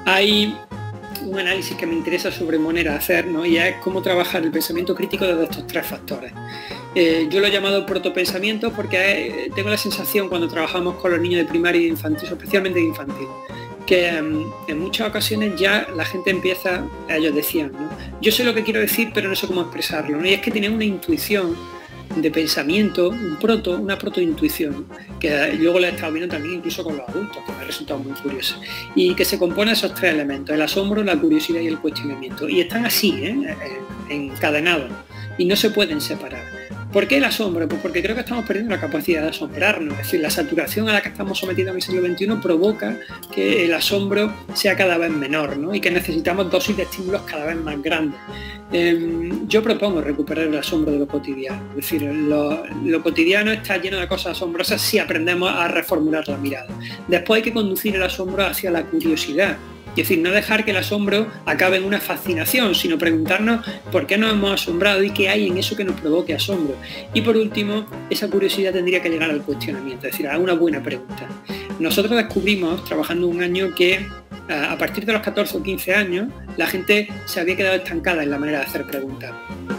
Hay un análisis que me interesa sobremanera hacer, ¿no? Y es cómo trabajar el pensamiento crítico desde estos tres factores. Yo lo he llamado protopensamiento porque tengo la sensación cuando trabajamos con los niños de primaria y de infantil, especialmente de infantil, que en muchas ocasiones ya la gente empieza, ellos decían, ¿no? Yo sé lo que quiero decir pero no sé cómo expresarlo, ¿no? Y es que tienen una intuición de pensamiento, una protointuición, que luego la he estado viendo también incluso con los adultos, que me ha resultado muy curioso, y que se compone de esos tres elementos, el asombro, la curiosidad y el cuestionamiento, y están así, encadenados, y no se pueden separar. ¿Por qué el asombro? Pues porque creo que estamos perdiendo la capacidad de asombrarnos, es decir, la saturación a la que estamos sometidos en el siglo XXI provoca que el asombro sea cada vez menor, ¿no? Y que necesitamos dosis de estímulos cada vez más grandes. Yo propongo recuperar el asombro de lo cotidiano, es decir, lo cotidiano está lleno de cosas asombrosas si aprendemos a reformular la mirada. Después hay que conducir el asombro hacia la curiosidad. Es decir, no dejar que el asombro acabe en una fascinación, sino preguntarnos por qué nos hemos asombrado y qué hay en eso que nos provoque asombro. Y por último, esa curiosidad tendría que llegar al cuestionamiento, es decir, a una buena pregunta. Nosotros descubrimos, trabajando un año, que a partir de los 14 o 15 años, la gente se había quedado estancada en la manera de hacer preguntas.